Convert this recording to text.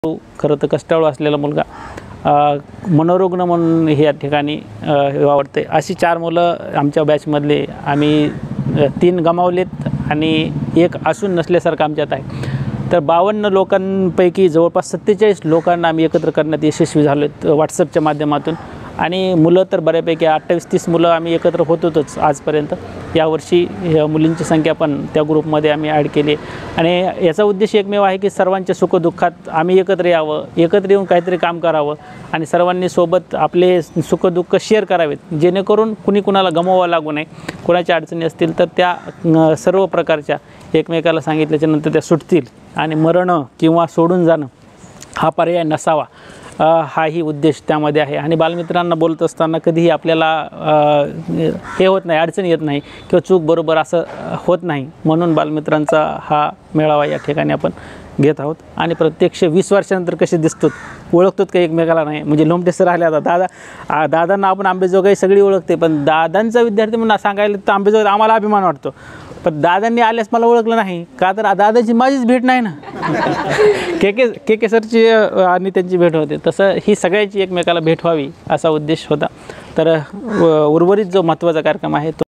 खरं तर कष्टाळू असलेला मुलगा मनोरुग्ण म्हणून हे या ठिकाणी आवडते। अशी 4 मुलं आमच्या बॅचमधले आम्ही 3 गमावलेत आणि 1 असून नसल्यासारखं आमच्यात आहे। तर 52 लोकांपैकी जवळपास 47 लोकांना आम्ही एकत्र करण्यात यशस्वी झालोत व्हॉट्सअपच्या माध्यमातून। आणि मुलं तर बऱ्यापैकी 28-30 मुलं आम्ही एकत्र होतोच आजपर्यंत। यावर्षी मुलींची संख्या पण त्या ग्रुपमध्ये आम्ही ॲड केली आणि याचा उद्देश एकमेव आहे की सर्वांच्या सुखदुःखात आम्ही एकत्र यावं, एकत्र येऊन काहीतरी काम करावं आणि सर्वांनी सोबत आपले सुखदुःख शेअर करावेत, जेणेकरून कुणी कुणाला गमवावं लागू नये। कोणाच्या अडचणी असतील तर त्या सर्व प्रकारच्या एकमेकाला सांगितल्याच्या नंतर त्या सुटतील आणि मरणं किंवा सोडून जाणं हा पर्याय नसावा, हाही उद्देश त्यामध्ये आहे। आणि बालमित्रांना बोलत असताना कधीही आपल्याला हे होत नाही, अडचण येत नाही किंवा चूक बरोबर असं होत नाही, म्हणून बालमित्रांचा हा मेळावा या ठिकाणी आपण घेत आहोत। आणि प्रत्यक्ष 20 वर्षानंतर कसे दिसतो, ओळखतोत का एकमेकाला नाही, म्हणजे लोमटे सर आले आता दादांना आपण आंबेजोगाई सगळी ओळखते, पण दादांचा विद्यार्थी म्हणून सांगायला तर आंबेजोगाई आम्हाला अभिमान वाटतो, पण दादांनी आल्यास मला ओळखलं नाही का, तर दादाची माझीच भेट नाही ना। के सरची आणि त्यांची भेट होते, तसं ही सगळ्याची एकमेकाला भेट व्हावी असा उद्देश होता। तर उर्वरित जो महत्त्वाचा कार्यक्रम आहे तो